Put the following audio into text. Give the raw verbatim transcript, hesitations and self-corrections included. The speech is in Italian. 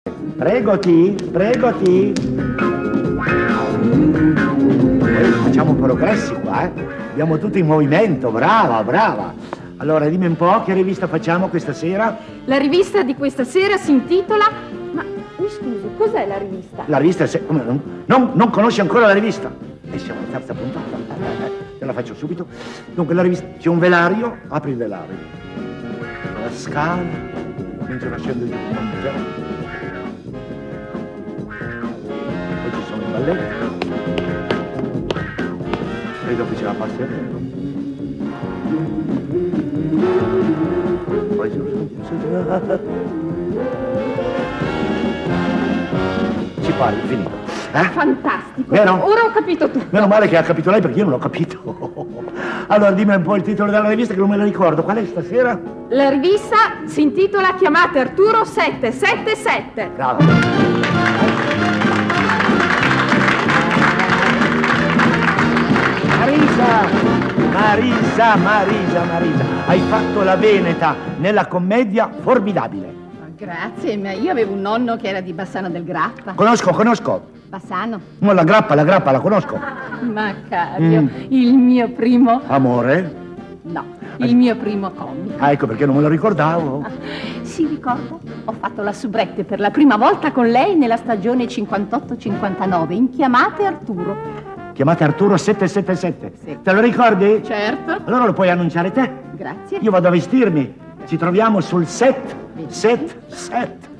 Pregoti, pregoti. Poi facciamo progressi qua, eh. Abbiamo tutto in movimento, brava, brava. Allora, dimmi un po', che rivista facciamo questa sera? La rivista di questa sera si intitola... Ma, mi scusi, cos'è la rivista? La rivista, se... come, non, non, non conosci ancora la rivista? E siamo alla terza puntata. Te la faccio subito. Dunque, la rivista, c'è un velario, apri il velario. La scala, mentre scende giù un monte. Poi ci sono i balletti. E dopo c'è la passerella. Poi ci pare, finito. Eh? Fantastico. Vero? Ora ho capito tutto. Meno male che ha capito lei, perché io non l'ho capito. Allora dimmi un po' il titolo della rivista, che non me lo ricordo. Qual è stasera? La rivista si intitola Chiamate Arturo sette sette sette. Brava. Marisa! Marisa, Marisa, Marisa, hai fatto la Veneta nella commedia formidabile. Grazie, ma io avevo un nonno che era di Bassano del Grappa. Conosco, conosco. Bassano? No, la grappa, la grappa, la conosco. Macario, Mm. il mio primo... Amore? No, il mio primo comico. Ah, ecco perché non me lo ricordavo. Si ricorda? Ho fatto la soubrette per la prima volta con lei nella stagione cinquantotto cinquantanove in Chiamate Arturo. Chiamate Arturo sette sette sette. Sì. Te lo ricordi? Certo. Allora lo puoi annunciare te. Grazie. Io vado a vestirmi. Ci troviamo sul set. Set, set.